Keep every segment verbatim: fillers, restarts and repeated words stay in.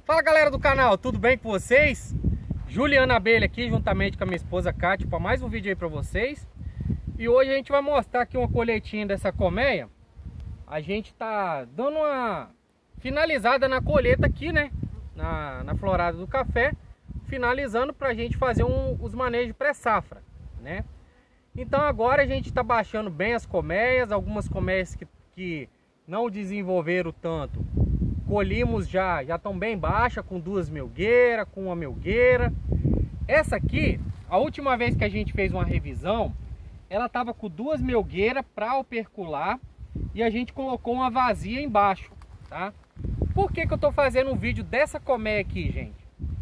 Fala galera do canal, tudo bem com vocês? Juliana Abelha aqui, juntamente com a minha esposa Kátia, para mais um vídeo aí para vocês. E hoje a gente vai mostrar aqui uma colheitinha dessa colmeia. A gente tá dando uma finalizada na colheita aqui, né? Na, na florada do café, finalizando para a gente fazer um, os manejos pré-safra, né? Então agora a gente está baixando bem as colmeias, algumas colmeias que, que não desenvolveram tanto. Colhimos já, já estão bem baixa, com duas melgueiras, com uma melgueira. Essa aqui, a última vez que a gente fez uma revisão, ela estava com duas melgueiras para opercular e a gente colocou uma vazia embaixo, tá? Por que que eu estou fazendo um vídeo dessa colmeia aqui, gente?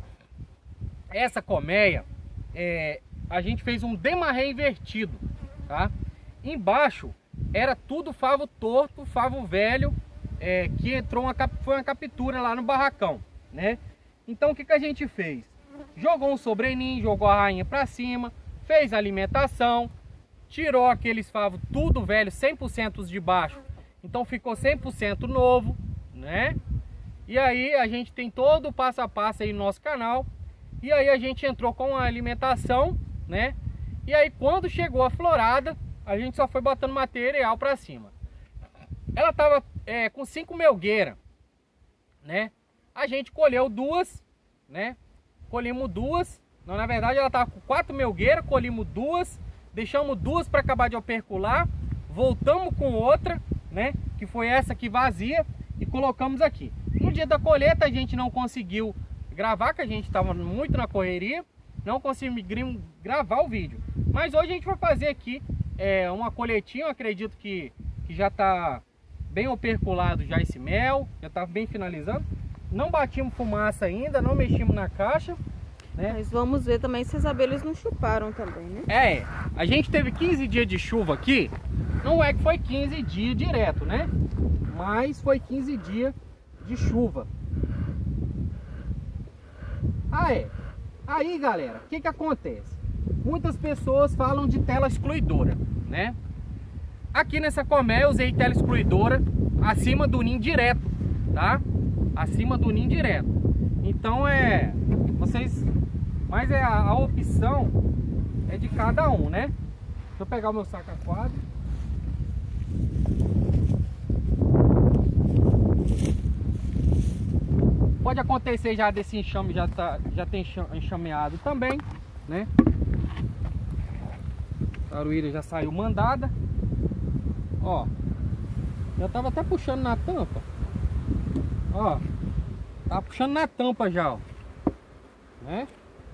Essa colmeia, é, a gente fez um demarré invertido, tá? Embaixo era tudo favo torto, favo velho, É, que entrou uma, foi uma captura lá no barracão, né? Então o que que a gente fez? Jogou um sobreninho, jogou a rainha pra cima, fez a alimentação, tirou aqueles favos tudo velho, cem por cento os de baixo, então ficou cem por cento novo, né? E aí a gente tem todo o passo a passo aí no nosso canal. E aí a gente entrou com a alimentação, né? E aí quando chegou a florada, a gente só foi botando material pra cima. Ela tava é, com cinco melgueiras, né? A gente colheu duas, né? Colhemos duas. Não, na verdade ela tava com quatro melgueiras, colhemos duas, deixamos duas para acabar de opercular, voltamos com outra, né? Que foi essa aqui vazia e colocamos aqui. No dia da colheita a gente não conseguiu gravar, que a gente estava muito na correria, não conseguimos gravar o vídeo. Mas hoje a gente vai fazer aqui é, uma colheitinha, eu acredito que, que já está bem operculado já esse mel, já está bem finalizando. Não batimos fumaça ainda, não mexemos na caixa, né? Mas vamos ver também se as abelhas não chuparam também, né? É, a gente teve quinze dias de chuva aqui, não é que foi quinze dias direto, né? Mas foi quinze dias de chuva. Ah, é. Aí, galera, o que que acontece? Muitas pessoas falam de tela excluidora, né? Aqui nessa colmeia eu usei tela excluidora acima do ninho direto, tá? Acima do ninho direto. Então é... Vocês... Mas é a, a opção é de cada um, né? Deixa eu pegar o meu saco aquário. Pode acontecer já desse enxame já, tá, já tem enxameado também, né? A taruíra já saiu mandada. Ó, já tava até puxando na tampa. Ó, tá puxando na tampa já, ó, né?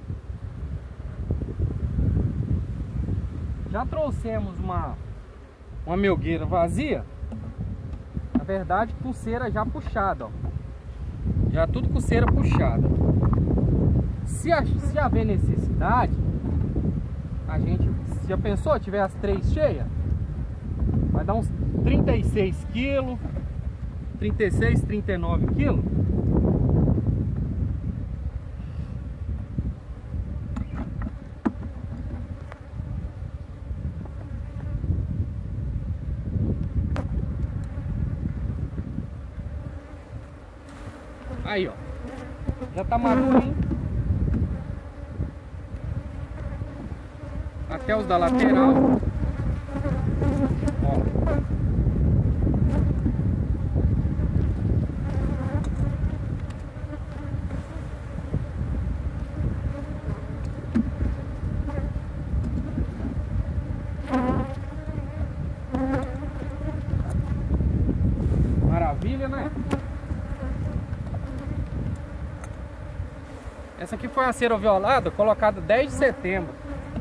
Já trouxemos uma uma melgueira vazia. Na verdade, pulseira já puxada, ó. Já tudo com cera puxada. Se, se haver necessidade, a gente, já pensou, tiver as três cheias, vai dar uns trinta e seis quilos, trinta e seis, trinta e nove quilos. Aí, ó, já tá madurinho. Até os da lateral. Ó. Maravilha, né? Essa aqui foi uma cera violada colocada dez de setembro.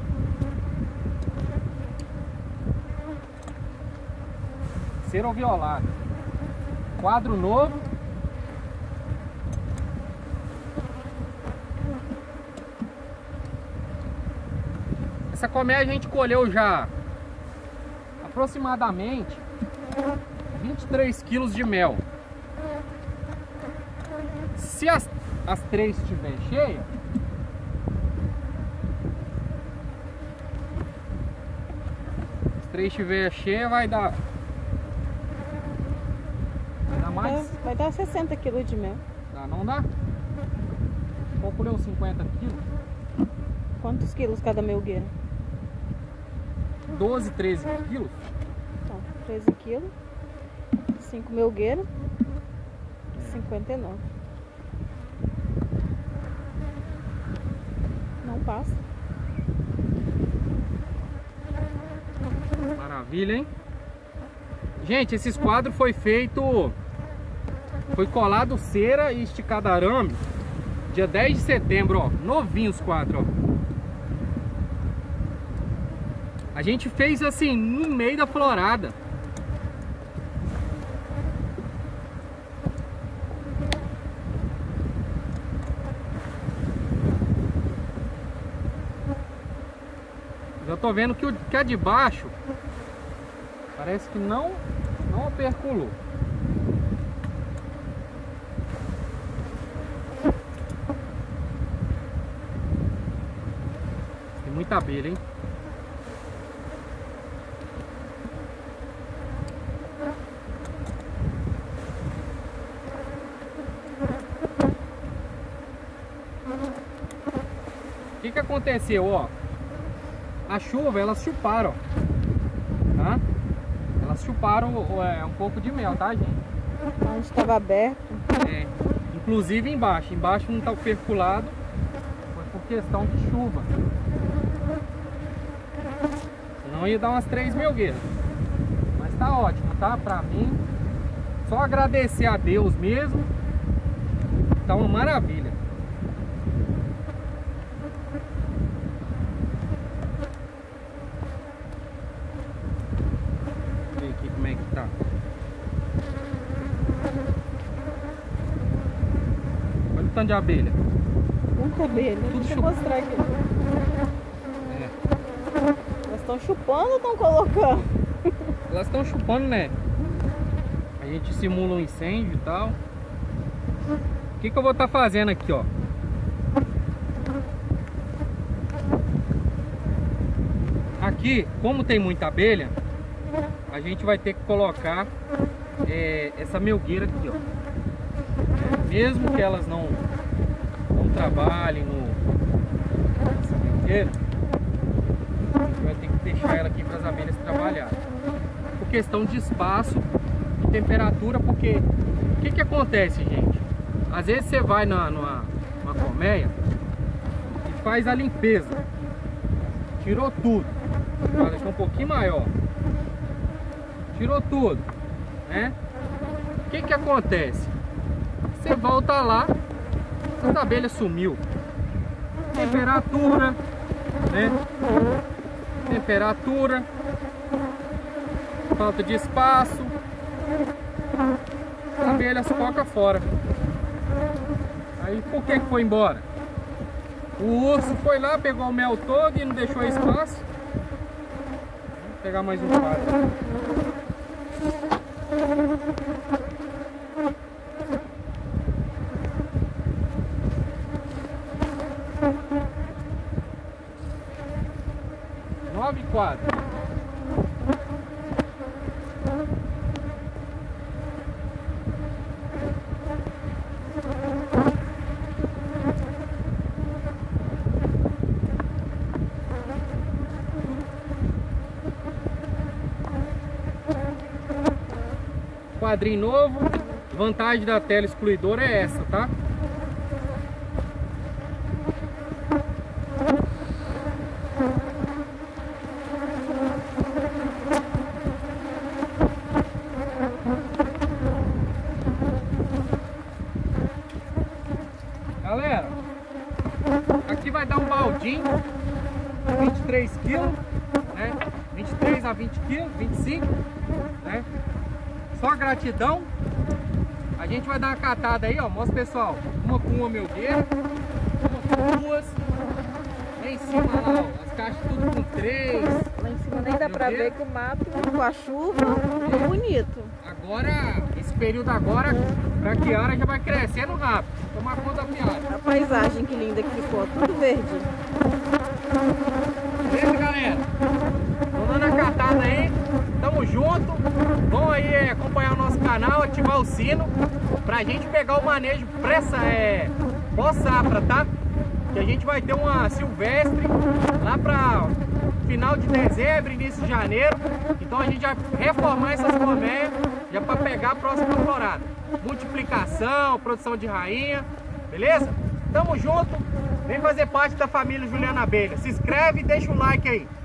Cera violada. Quadro novo. Essa colmeia a gente colheu já aproximadamente vinte e três quilos de mel. Se as as três estiver cheia, as três estiver cheia vai dar mais? É, vai dar sessenta quilos de mel. Dá, não dá? Calculei uns cinquenta quilos. Quantos quilos cada melgueira? doze, treze quilos. Então, treze quilos. cinco melgueiras. cinquenta e nove. Não passa. Maravilha, hein? Gente, esses quadros foi feito... Foi colado cera e esticado arame dia dez de setembro, ó. Novinho os quadros, ó. A gente fez assim, no meio da florada. Já tô vendo que o que é de baixo parece que não, não percolou. Tem muita abelha, hein? O que que aconteceu, ó? A chuva, elas chuparam, ó. Tá? Elas chuparam é, um pouco de mel, tá, gente? Onde estava aberto. É. Inclusive embaixo. Embaixo não tá percolado. Foi por questão de chuva. Senão ia dar umas três melgueiras. Mas tá ótimo, tá? Pra mim, só agradecer a Deus mesmo. Tá uma maravilha. Aqui como é que tá. Olha o tanto de abelha. Muita abelha. Tudo Deixa eu chup- mostrar aqui. É. Elas estão chupando ou estão colocando? Elas estão chupando, né? A gente simula um incêndio e tal. O que que eu vou estar fazendo aqui, ó? Aqui, como tem muita abelha, a gente vai ter que colocar é, essa melgueira aqui, ó. É, mesmo que elas não, não trabalhem no nessa melgueira, a gente vai ter que deixar ela aqui para as abelhas trabalharem. Por questão de espaço e temperatura, porque o que que acontece, gente? Às vezes você vai na, numa, numa colmeia e faz a limpeza, tirou tudo, vou deixar um pouquinho maior. Tirou tudo, né? O que que acontece? Você volta lá, as abelhas sumiu. Temperatura, né? Temperatura, falta de espaço, as abelhas foca fora. Aí por que que foi embora? O urso foi lá, pegou o mel todo e não deixou espaço. Vou pegar mais um quadro. Nove quadros. Quadrinho novo. Vantagem da tela excluidora é essa, tá? Galera, aqui vai dar um baldinho, vinte e três quilos, né? vinte e três a vinte quilos, vinte e cinco, né? Só gratidão. A gente vai dar uma catada aí, ó. Mostra, pessoal. Uma com uma melgueira, uma com duas. Lá em cima, lá, ó, as caixas tudo com três. Lá em cima nem dá pra ver que o mato com a chuva ficou bonito. Agora, esse período agora, pra Kiara já vai crescendo rápido. Tomar conta da piada. A paisagem que linda que ficou, tudo verde. Beleza, galera? Tô dando a catada aí. Tamo junto. Vão aí é, acompanhar o nosso canal, ativar o sino pra gente pegar o manejo pressa, é, pós-safra, tá? Que a gente vai ter uma silvestre lá para final de dezembro, início de janeiro. Então a gente vai reformar essas colmeias já para pegar a próxima florada. Multiplicação, produção de rainha, beleza? Tamo junto, vem fazer parte da família Juliana Abelha. Se inscreve e deixa o like aí.